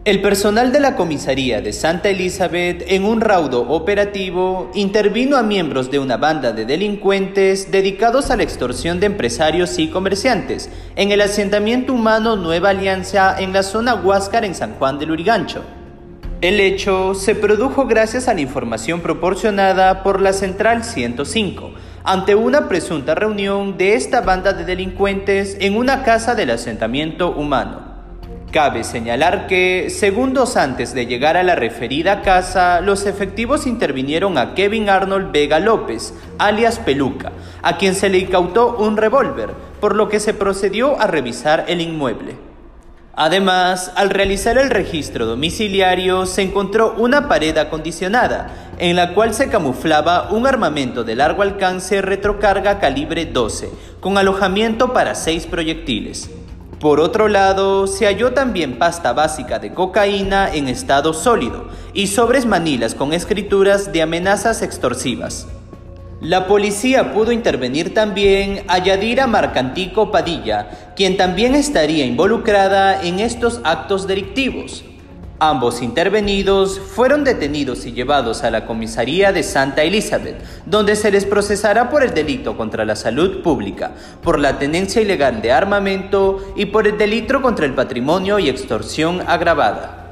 El personal de la comisaría de Santa Elizabeth, en un raudo operativo, intervino a miembros de una banda de delincuentes dedicados a la extorsión de empresarios y comerciantes en el asentamiento humano Nueva Alianza en la zona Huáscar en San Juan del Lurigancho. El hecho se produjo gracias a la información proporcionada por la Central 105 ante una presunta reunión de esta banda de delincuentes en una casa del asentamiento humano. Cabe señalar que, segundos antes de llegar a la referida casa, los efectivos intervinieron a Kevin Arnold Vega López, alias Peluca, a quien se le incautó un revólver, por lo que se procedió a revisar el inmueble. Además, al realizar el registro domiciliario, se encontró una pared acondicionada, en la cual se camuflaba un armamento de largo alcance retrocarga calibre 12, con alojamiento para 6 proyectiles. Por otro lado, se halló también pasta básica de cocaína en estado sólido y sobres manilas con escrituras de amenazas extorsivas. La policía pudo intervenir también a Yadira Marcantico Padilla, quien también estaría involucrada en estos actos delictivos. Ambos intervenidos fueron detenidos y llevados a la comisaría de Santa Elizabeth, donde se les procesará por el delito contra la salud pública, por la tenencia ilegal de armamento y por el delito contra el patrimonio y extorsión agravada.